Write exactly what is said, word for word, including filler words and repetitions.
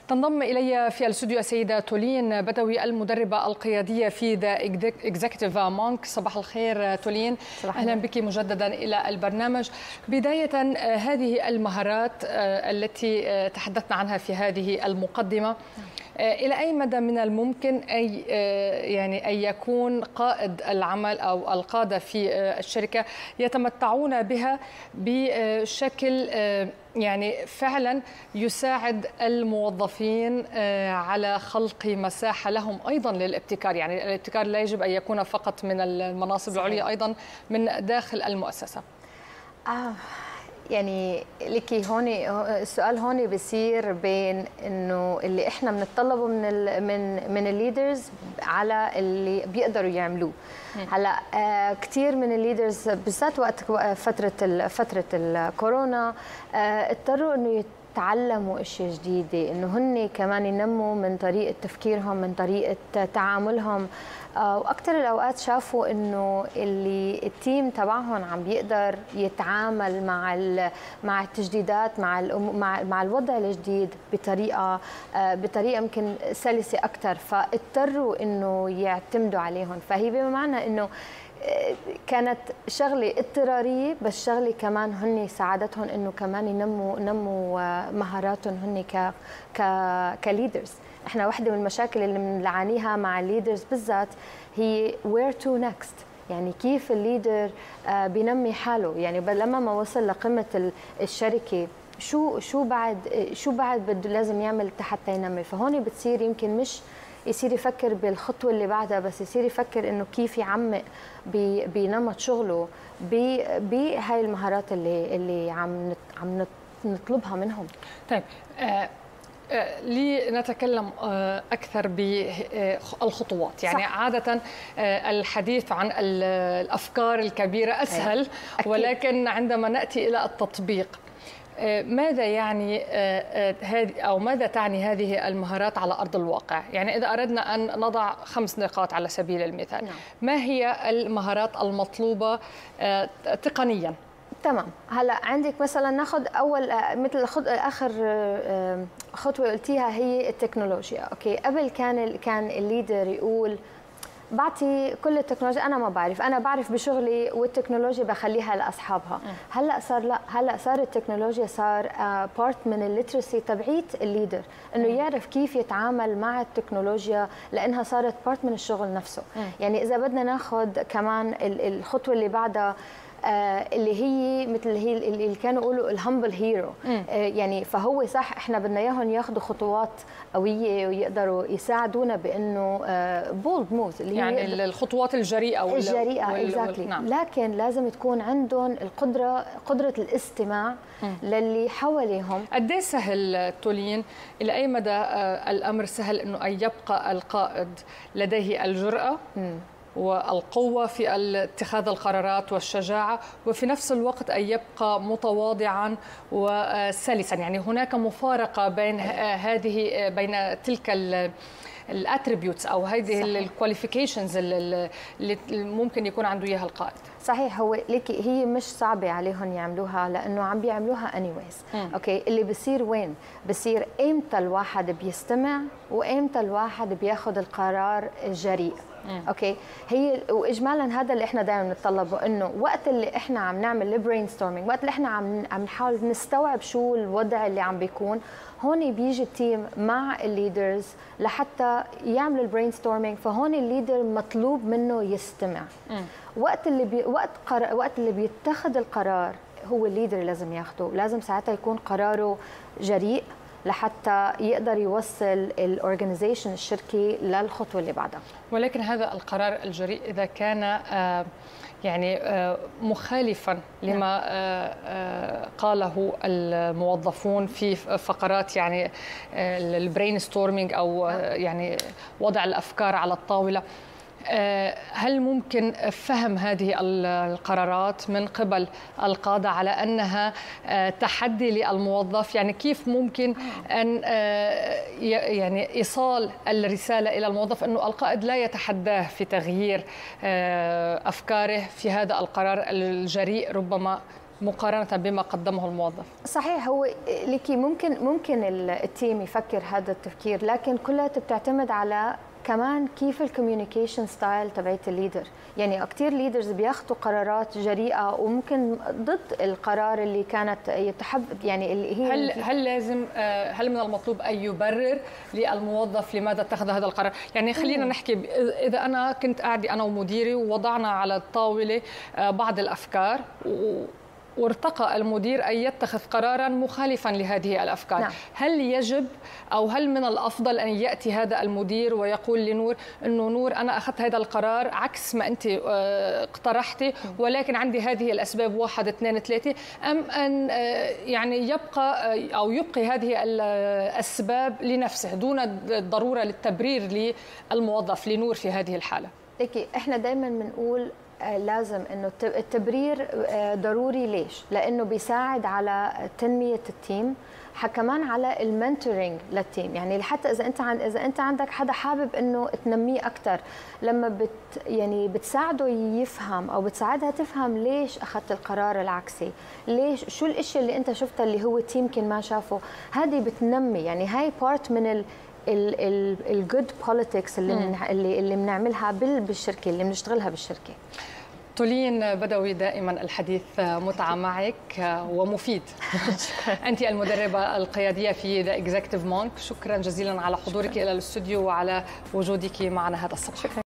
تنضم إلي في الاستوديو السيدة تولين بدوي المدربة القيادية في ذا إكزيكتيف مونك. صباح الخير تولين، أهلا بك مجددا إلى البرنامج. بداية، هذه المهارات التي تحدثنا عنها في هذه المقدمة، إلى أي مدى من الممكن أي يعني أن يكون قائد العمل أو القادة في الشركة يتمتعون بها بشكل يعني فعلا يساعد الموظفين على خلق مساحة لهم أيضا للابتكار؟ يعني الابتكار لا يجب أن يكون فقط من المناصب العليا، أيضا من داخل المؤسسة. آه. يعني لكي هون السؤال هون بيصير بين انه اللي احنا بنتطلبه من ال من من الليدرز على اللي بيقدروا يعملوه. هلا آه كثير من الليدرز بالذات وقت فتره فتره الكورونا آه اضطروا انه يتعلموا اشياء جديده، انه هن كمان ينموا من طريقه تفكيرهم، من طريقه تعاملهم. واكثر الاوقات شافوا انه اللي التيم تبعهم عم بيقدر يتعامل مع مع التجديدات، مع مع مع الوضع الجديد بطريقه بطريقه يمكن سلسه اكثر، فاضطروا انه يعتمدوا عليهم. فهي بمعنى انه كانت شغله اضطراريه، بس شغله كمان هن ساعدتهم انه كمان ينموا نموا مهاراتهم هن ك ك كليدرز. احنا واحده من المشاكل اللي بنعانيها مع الليدرز بالذات هي وير تو نكست، يعني كيف الليدر بينمي حاله. يعني لما ما وصل لقمه الشركه شو شو بعد شو بعد بده لازم يعمل حتى ينمي. فهون بتصير يمكن مش يصير يفكر بالخطوه اللي بعدها، بس يصير يفكر انه كيف يعمق بنمط شغله بهاي المهارات اللي اللي عم عم نطلبها منهم. طيب، آه لنتكلم أكثر بالخطوات. يعني صح. عادة الحديث عن الأفكار الكبيرة أسهل، ولكن عندما نأتي إلى التطبيق ماذا يعني هذه أو ماذا تعني هذه المهارات على أرض الواقع؟ يعني إذا أردنا أن نضع خمس نقاط على سبيل المثال، نعم. ما هي المهارات المطلوبة تقنياً؟ تمام. هلا عندك مثلا ناخذ اول مثل خد اخر خطوه قلتيها هي التكنولوجيا. اوكي، قبل كان كان الليدر يقول بعطي كل التكنولوجيا، انا ما بعرف، انا بعرف بشغلي والتكنولوجيا بخليها لاصحابها. هلا صار لا، هلا صار التكنولوجيا صار بارت من الليترسي تبعيت الليدر، انه يعرف كيف يتعامل مع التكنولوجيا لانها صارت بارت من الشغل نفسه. يعني اذا بدنا ناخذ كمان الخطوه اللي بعدها اللي هي مثل هي اللي كانوا يقولوا الهمبل هيرو، يعني فهو صح احنا بدنا اياهم ياخذوا خطوات قويه ويقدروا يساعدونا بانه بولد موفز، اللي يعني هي الخطوات الجريئه الجريئه اكزاكتلي. نعم. لكن لازم تكون عندهم القدره قدره الاستماع م. للي حواليهم. قد ايه سهل تولين، الى اي مدى الامر سهل انه ان يبقى القائد لديه الجرأه م. والقوة في اتخاذ القرارات والشجاعة، وفي نفس الوقت أن يبقى متواضعا وسلسا؟ يعني هناك مفارقة بين هذه بين تلك الاتريبيوتس او هذه الكواليفيكيشنز اللي ممكن يكون عنده اياها القائد. صحيح. هو ليكي هي مش صعبه عليهم يعملوها لانه عم بيعملوها اني وايز. اوكي، اللي بصير وين؟ بصير امتى الواحد بيستمع وامتى الواحد بياخذ القرار الجريء. مم. اوكي، هي واجمالا هذا اللي احنا دائما بنتطلبه، انه وقت اللي احنا عم نعمل البرين ستورمينج، وقت اللي احنا عم عم نحاول نستوعب شو الوضع اللي عم بيكون، هون بيجي التيم مع الليدرز لحتى يعمل البرين ستورمينج. فهون الليدر مطلوب منه يستمع. مم. وقت اللي بي وقت قرار وقت اللي بيتخذ القرار هو الليدر لازم ياخده، لازم ساعتها يكون قراره جريء لحتى يقدر يوصل الاورجنايزيشن الشركي للخطوه اللي بعدها. ولكن هذا القرار الجريء اذا كان يعني مخالفا لما قاله الموظفون في فقرات يعني البرين ستورمينج او يعني وضع الافكار على الطاوله، هل ممكن فهم هذه القرارات من قبل القادة على أنها تحدي للموظف؟ يعني كيف ممكن أن يعني إيصال الرسالة إلى الموظف أنه القائد لا يتحداه في تغيير أفكاره في هذا القرار الجريء ربما مقارنة بما قدمه الموظف. صحيح، هو ليكي ممكن ممكن التيم يفكر هذا التفكير، لكن كلها بتعتمد على كمان كيف الكوميونيكيشن ستايل تبعت الليدر. يعني كثير ليدرز بياخذوا قرارات جريئه وممكن ضد القرار اللي كانت يتحب، يعني اللي هي هل هل لازم هل من المطلوب ان يبرر للموظف لماذا اتخذ هذا القرار؟ يعني خلينا نحكي، اذا انا كنت قاعده انا ومديري ووضعنا على الطاوله بعض الافكار و وارتقى المدير أن يتخذ قراراً مخالفاً لهذه الأفكار. نعم. هل يجب أو هل من الأفضل أن يأتي هذا المدير ويقول لنور أنه نور أنا أخذت هذا القرار عكس ما أنت اقترحتي، ولكن عندي هذه الأسباب واحد اثنين ثلاثة، أم أن يعني يبقى أو يبقي هذه الأسباب لنفسه دون الضرورة للتبرير للموظف لنور في هذه الحالة؟ لكي إحنا دائماً بنقول لازم انه التبرير ضروري. ليش؟ لانه بيساعد على تنميه التيم، كمان على المنتورنج للتيم. يعني حتى اذا انت عن اذا انت عندك حدا حابب انه تنميه اكثر، لما بت يعني بتساعده يفهم او بتساعدها تفهم ليش اخذت القرار العكسي، ليش شو الاشياء اللي انت شفتها اللي هو التيم يمكن ما شافه، هذه بتنمي. يعني هاي بارت من ال الجود بوليتكس اللي من اللي اللي بنعملها بالشركه، اللي بنشتغلها بالشركه. تولين بدوي، دائما الحديث متعة معك ومفيد. أنت المدربة القيادية في ذا إكزيكتيف مونك، شكرا جزيلا على حضورك إلى الاستوديو وعلى وجودك معنا هذا الصباح.